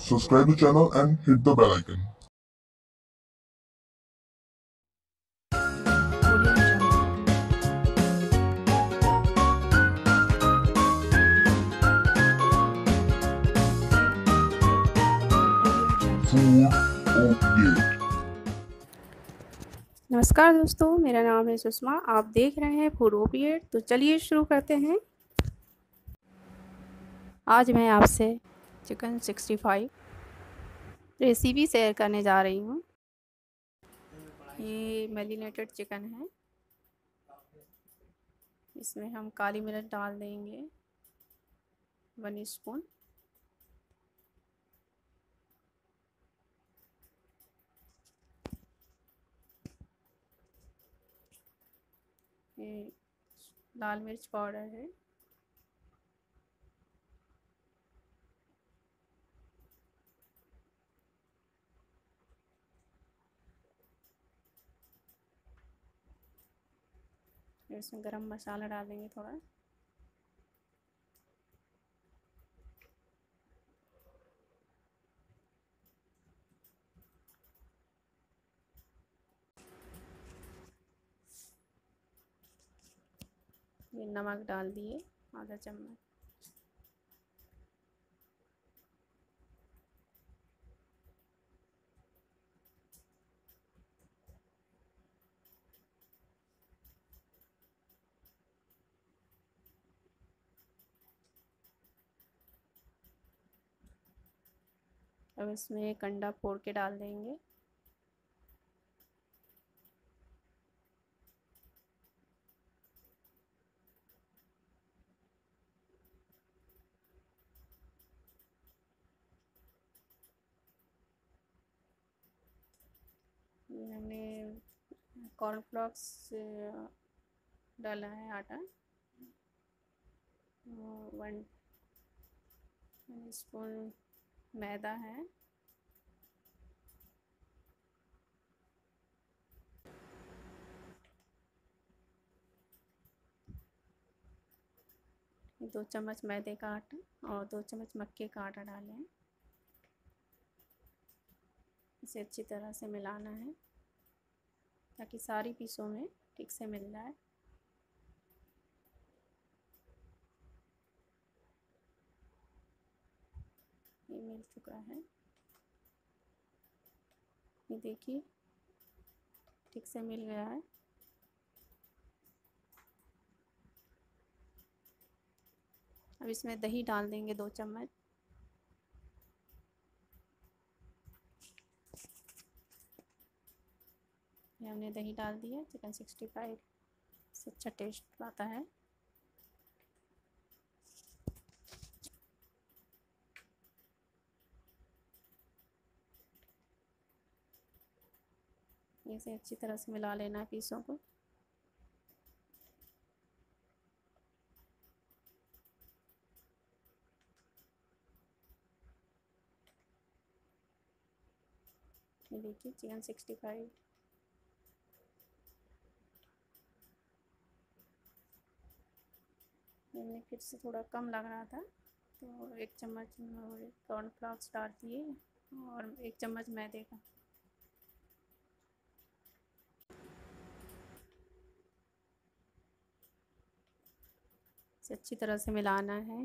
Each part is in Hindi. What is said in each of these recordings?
subscribe the channel and hit the bell icon. Food update. नमस्कार दोस्तों, मेरा नाम है सुषमा। आप देख रहे हैं फूड ओपिएट। तो चलिए शुरू करते हैं। आज मैं आपसे चिकन 65 रेसिपी शेयर करने जा रही हूँ। ये मैरिनेटेड चिकन है। इसमें हम काली मिर्च डाल देंगे 1 स्पून। ये लाल मिर्च पाउडर है। इसमें गरम मसाला डालेंगे थोड़ा। ये नमक डाल दिए आधा चम्मच। अब इसमें एक अंडा फोड़ के डाल देंगे। ये हमने कॉर्नफ्लॉक्स डाला है आटा। 1 स्पून मैदा है। ये 2 चम्मच मैदे का आटा और 2 चम्मच मक्के का आटा डालें। इसे अच्छी तरह से मिलाना है ताकि सारी पीसों में ठीक से मिल जाए। ये मिल चुका है। ये देखिए ठीक से मिल गया है। अब इसमें दही डाल देंगे 2 चम्मच। ये हमने दही डाल दिया। चिकन 65 से अच्छा टेस्ट आता है। इसे अच्छी तरह से मिला लेना है पीसों को। ये देखिए चिकन 65 मैंने फिर से थोड़ा कम लग रहा था तो 1 चम्मच कॉर्नफ्लाक्स डाल दिए और 1 चम्मच मैदे का। इसे अच्छी तरह से मिलाना है।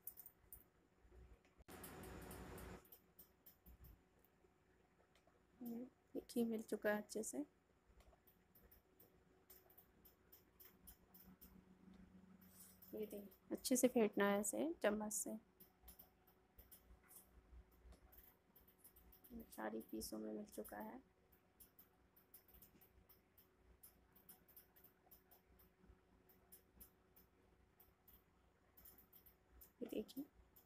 देखिए मिल चुका है अच्छे से। ये देखिए अच्छे से फेंटना है इसे चम्मच से। सारी पीसों में मिल चुका है। ये देखिए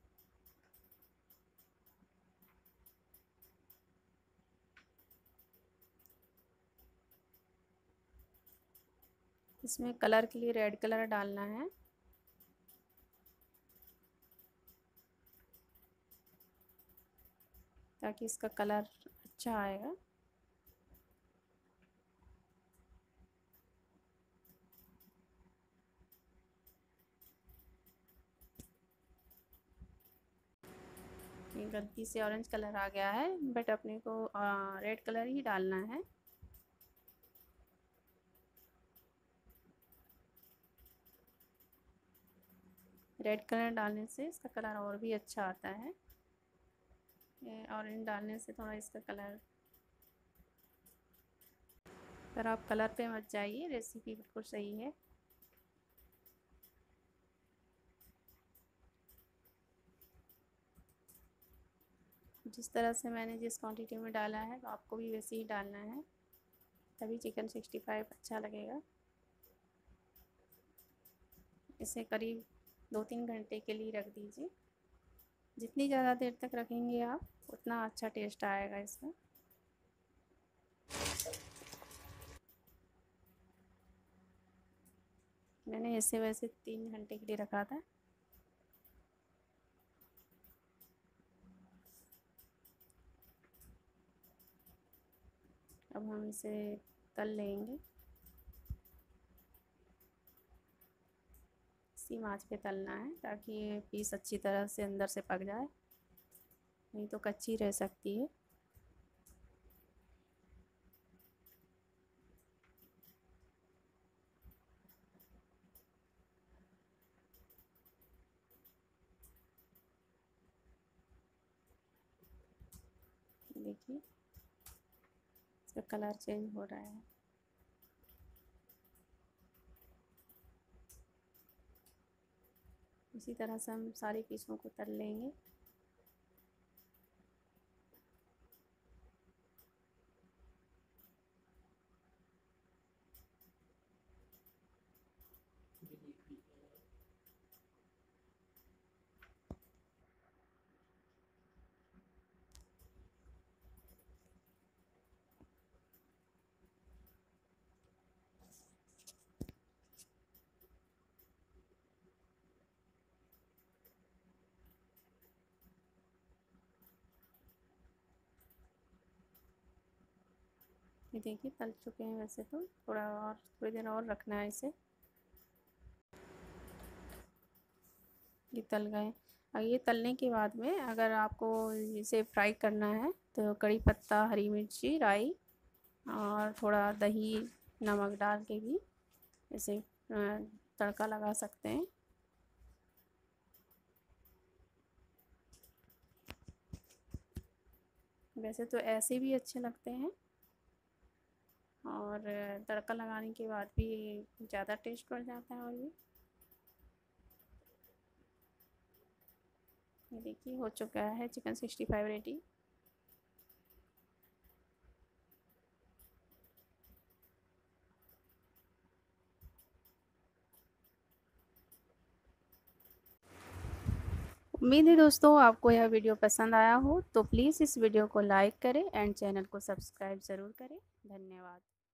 इसमें कलर के लिए रेड कलर डालना है। ताकि इसका कलर अच्छा आएगा। ये गलती से ऑरेंज कलर आ गया है, बट अपने को रेड कलर ही डालना है। रेड कलर डालने से इसका कलर और भी अच्छा आता है। ये ऑरेंज डालने से थोड़ा इसका कलर, पर आप कलर पे मत जाइए, रेसिपी बिल्कुल सही है। जिस तरह से मैंने जिस क्वांटिटी में डाला है तो आपको भी वैसे ही डालना है, तभी चिकन 65 अच्छा लगेगा। इसे करीब 2-3 घंटे के लिए रख दीजिए। जितनी ज़्यादा देर तक रखेंगे आप, उतना अच्छा टेस्ट आएगा इसमें। मैंने इसे वैसे 3 घंटे के लिए रखा था। अब हम इसे तल लेंगे। इसी आंच पे तलना है ताकि ये पीस अच्छी तरह से अंदर से पक जाए, नहीं तो कच्ची रह सकती है। देखिए इसका कलर चेंज हो रहा है। इसी तरह से हम सारे पीसों को तल लेंगे। ये देखिए तल चुके हैं। वैसे तो थोड़ी देर और रखना है इसे। ये तल गए। और ये तलने के बाद में अगर आपको इसे फ्राई करना है तो कड़ी पत्ता, हरी मिर्ची, राई और थोड़ा दही, नमक डाल के भी इसे तड़का लगा सकते हैं। वैसे तो ऐसे भी अच्छे लगते हैं, और तड़का लगाने के बाद भी ज़्यादा टेस्ट बढ़ जाता है। और ये देखिए हो चुका है चिकन 65 रेडी। उम्मीद है दोस्तों आपको यह वीडियो पसंद आया हो, तो प्लीज़ इस वीडियो को लाइक करें एंड चैनल को सब्सक्राइब ज़रूर करें। धन्यवाद।